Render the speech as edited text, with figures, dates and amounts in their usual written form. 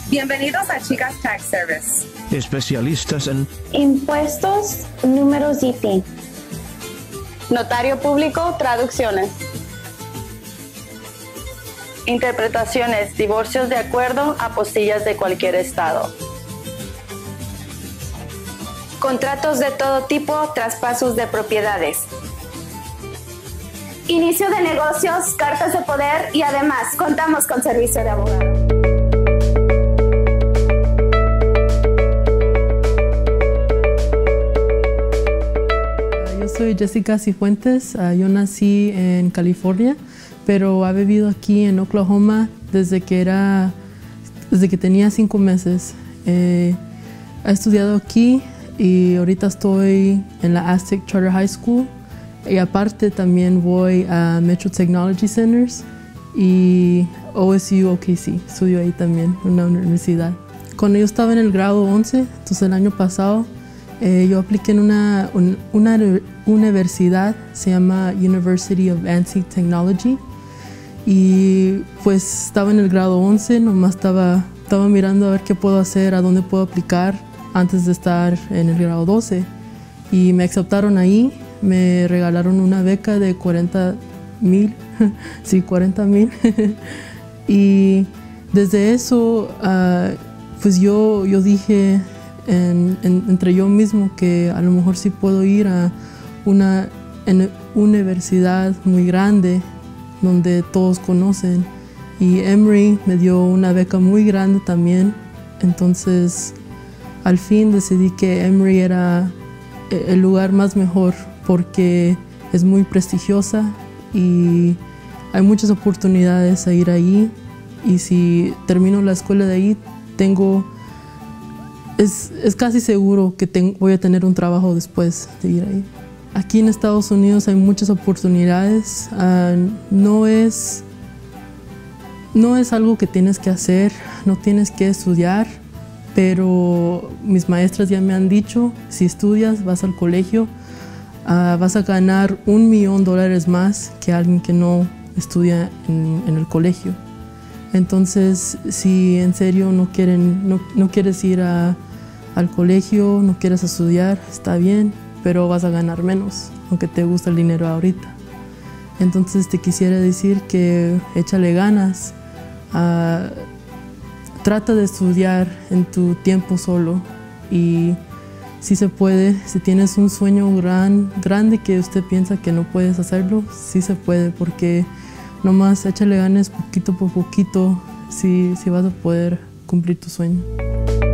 Bienvenidos a Chicas Tax Service. Especialistas en impuestos, números y PIN. Notario público, traducciones. Interpretaciones, divorcios de acuerdo, apostillas de cualquier estado. Contratos de todo tipo, traspasos de propiedades. Inicio de negocios, cartas de poder y además contamos con servicio de abogado. Yo soy Jessica Cifuentes, yo nací en California, pero he vivido aquí en Oklahoma desde que tenía 5 meses. He estudiado aquí y ahorita estoy en la Aztec Charter High School y aparte también voy a Metro Technology Centers y OSU OKC, estudio ahí también en una universidad. Cuando yo estaba en el grado 11, entonces el año pasado, yo apliqué en una universidad, se llama University of Advanced Technology, y pues estaba en el grado 11, nomás estaba mirando a ver qué puedo hacer, a dónde puedo aplicar antes de estar en el grado 12, y me aceptaron ahí, me regalaron una beca de 40,000, sí, 40,000, y desde eso, pues yo dije entre yo mismo que a lo mejor sí puedo ir a una universidad muy grande donde todos conocen, y Emory me dio una beca muy grande también, entonces al fin decidí que Emory era el lugar más mejor porque es muy prestigiosa y hay muchas oportunidades a ir ahí, y si termino la escuela de ahí es casi seguro que voy a tener un trabajo después de ir ahí. Aquí en Estados Unidos hay muchas oportunidades. No es algo que tienes que hacer, no tienes que estudiar, pero mis maestras ya me han dicho, si estudias, vas al colegio, vas a ganar $1,000,000 más que alguien que no estudia en el colegio. Entonces, si en serio no quieres ir al colegio, no quieres estudiar, está bien, pero vas a ganar menos, aunque te gusta el dinero ahorita. Entonces te quisiera decir que échale ganas, trata de estudiar en tu tiempo solo, y si se puede, si tienes un sueño grande que usted piensa que no puedes hacerlo, sí se puede, porque nomás échale ganas poquito por poquito, si vas a poder cumplir tu sueño.